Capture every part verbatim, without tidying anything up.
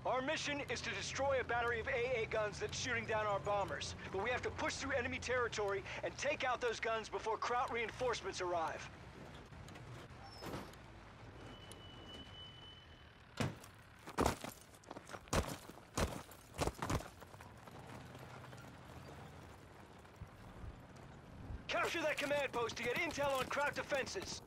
Our mission is to destroy a battery of A A guns that's shooting down our bombers. But we have to push through enemy territory and take out those guns before Kraut reinforcements arrive. Capture that command post to get intel on Kraut defenses.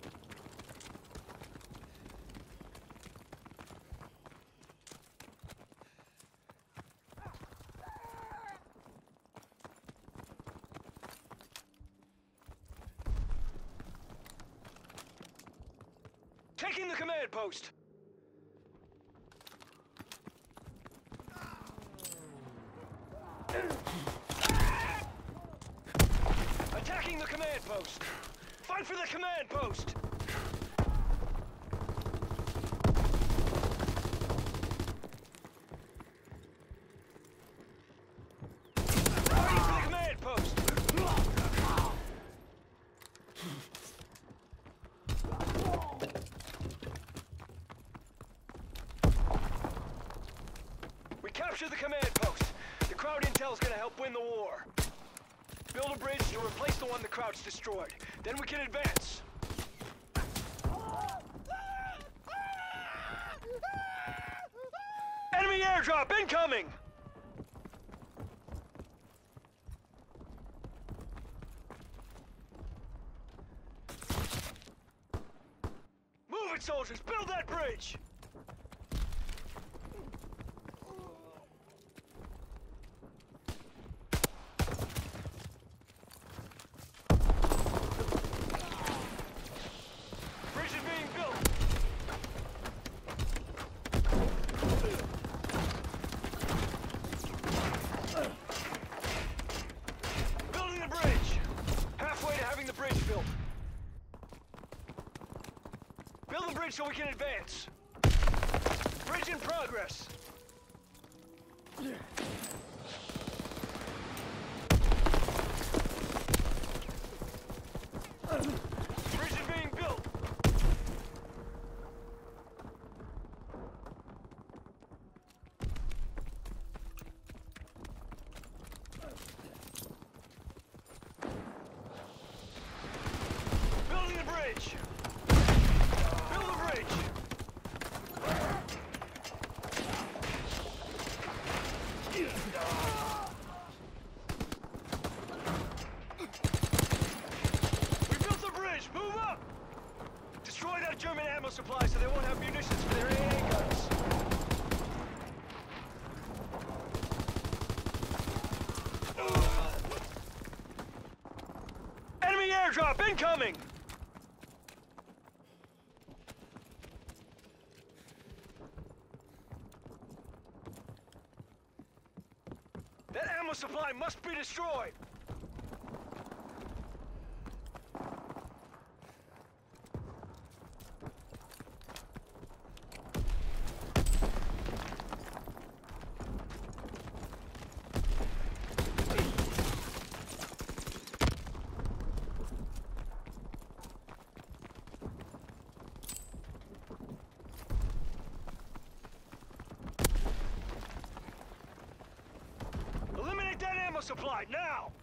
Taking the command post! Attacking the command post! Fight for the command post! Fighting for the command post! Capture the command post. The Kraut intel's gonna help win the war. Build a bridge to replace the one the Kraut's destroyed. Then we can advance. Enemy airdrop incoming! Move it, soldiers! Build that bridge! Build the bridge so we can advance. Bridge in progress. Bridge is being built. Building the bridge. Build the bridge! We built the bridge! Move up! Destroy that German ammo supply so they won't have munitions for their A A guns. Enemy airdrop incoming! That ammo supply must be destroyed! Eliminate that ammo supply, now!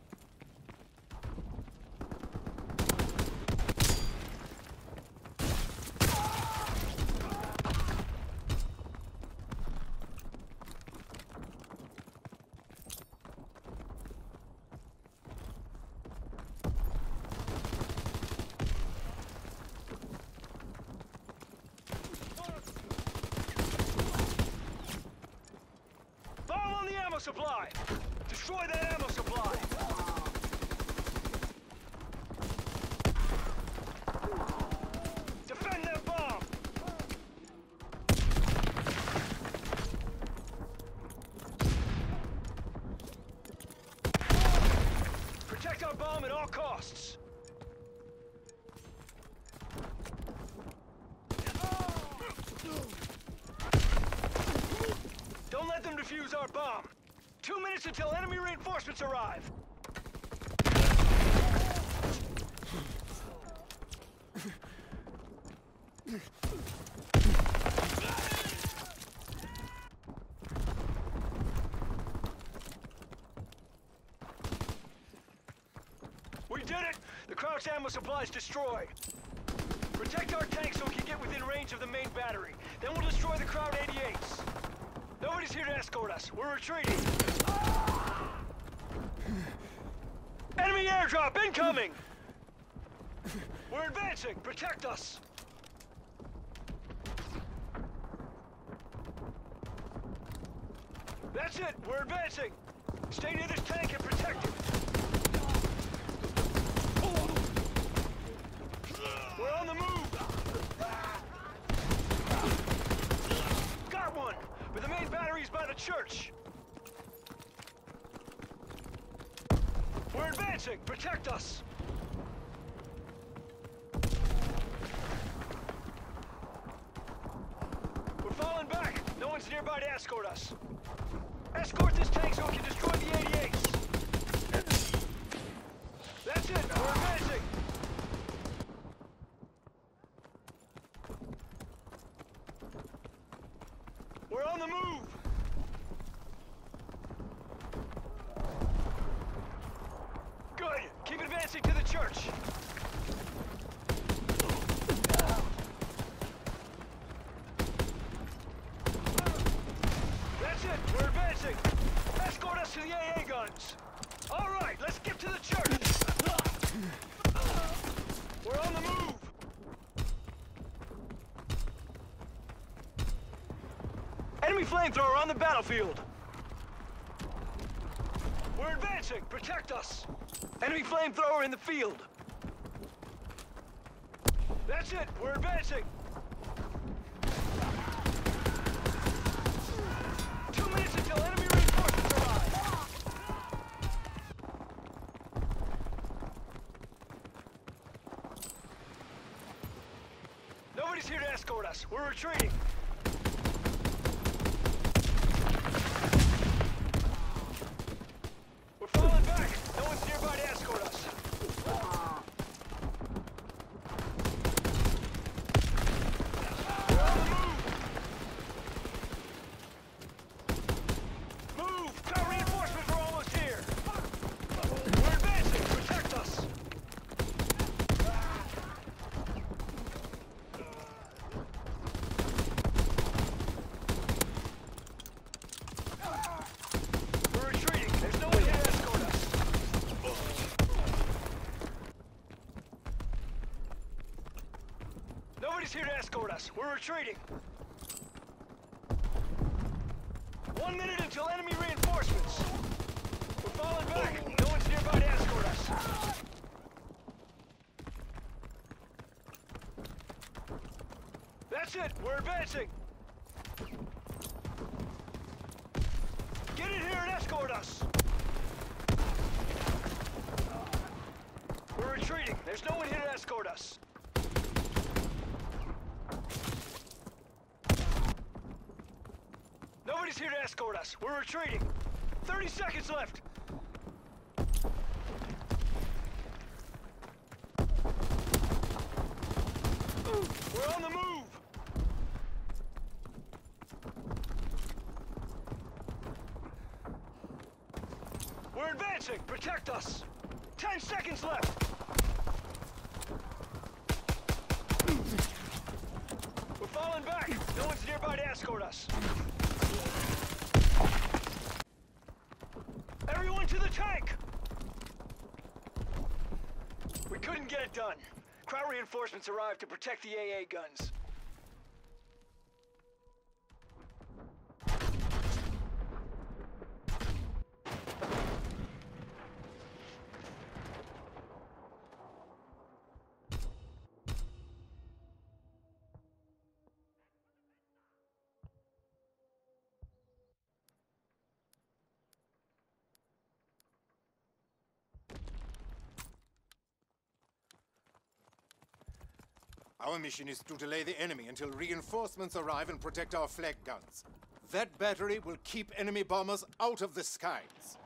Bomb on the ammo supply! Destroy that ammo supply! Defend that bomb! Protect our bomb at all costs! Don't let them defuse our bomb! Two minutes until enemy reinforcements arrive! did it! The Kraut's ammo supply's destroyed. Protect our tanks so we can get within range of the main battery. Then we'll destroy the Kraut eighty-eights. Nobody's here to escort us. We're retreating. Ah! Enemy airdrop incoming! We're advancing. Protect us. That's it. We're advancing. Stay near this tank and protect it. We're on the move! Got one! But the main battery's by the church! We're advancing! Protect us! We're falling back! No one's nearby to escort us. Escort this tank so we can destroy the eighty-eights! That's it! We're advancing! We're on the move! Good! Keep advancing to the church! That's it! We're advancing! Escort us to the A A guns! Alright, let's get to the church! We're on the move! Enemy flamethrower on the battlefield! We're advancing! Protect us! Enemy flamethrower in the field! That's it! We're advancing! Two minutes until enemy reinforcements arrive! Nobody's here to escort us. We're retreating. We're falling back. No one's nearby to escort us. We're on the move. Move! Got reinforcements. We're almost here. We're advancing. Protect us. We're retreating. There's no one here to escort us. Nobody's here to escort us. We're retreating. One minute until enemy reinforcements. We're falling back. No one's nearby to escort us. That's it. We're advancing. Get in here and escort us. We're retreating. There's no one here to escort us. Nobody's here to escort us. We're retreating. thirty seconds left. We're on the move. We're advancing. Protect us. Ten seconds left. We're falling back. No one's nearby to escort us. Everyone to the tank! We couldn't get it done. Kraut reinforcements arrived to protect the A A guns. Our mission is to delay the enemy until reinforcements arrive and protect our flag guns. That battery will keep enemy bombers out of the skies.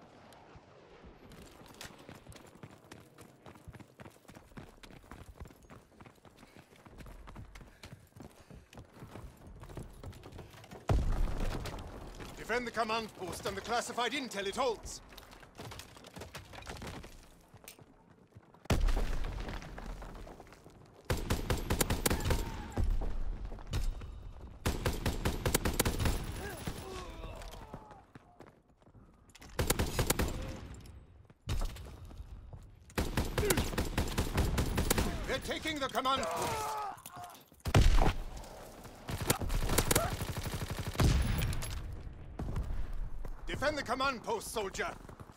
Defend the command post and the classified intel it holds. taking the command post. Defend the command post, soldier.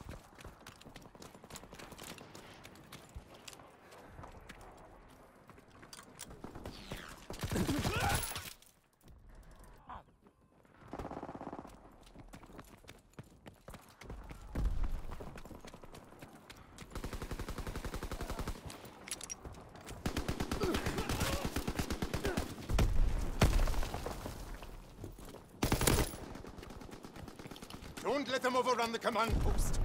Don't let them overrun the command post.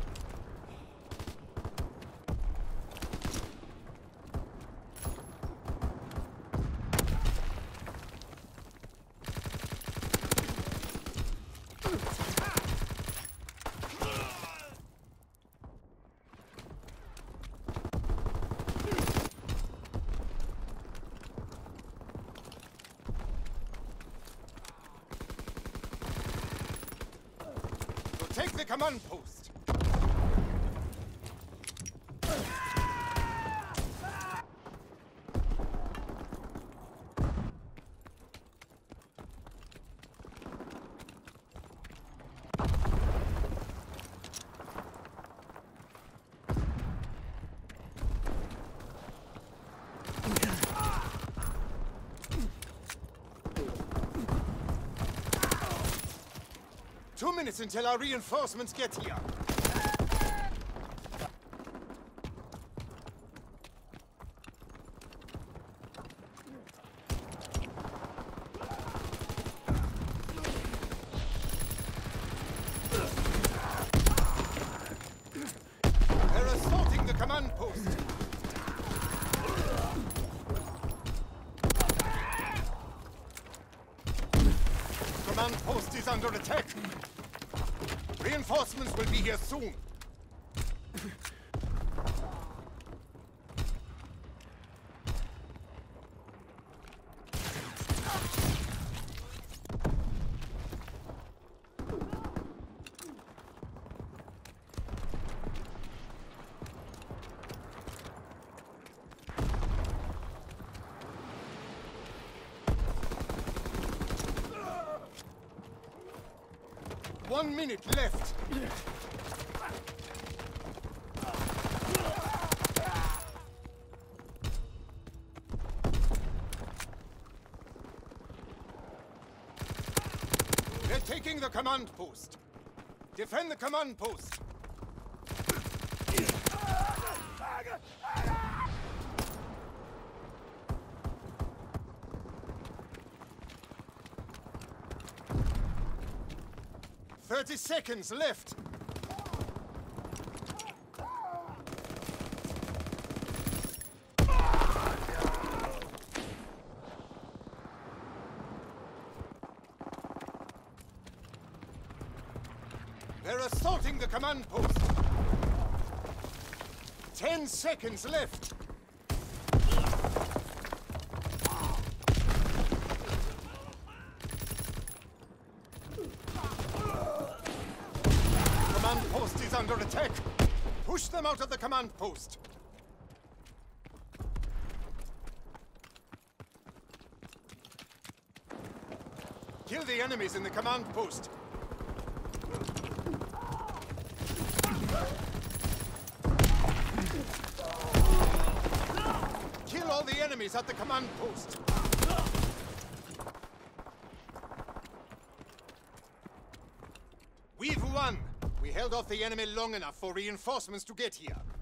Take the command post! Two minutes until our reinforcements get here. They're assaulting the command post. Command post is under attack. Reinforcements will be here soon. One minute left. They're taking the command post. Defend the command post. Thirty seconds left. They're assaulting the command post. Ten seconds left. Command post is under attack. Push them out of the command post. Kill the enemies in the command post. Kill all the enemies at the command post. We've won. We held off the enemy long enough for reinforcements to get here.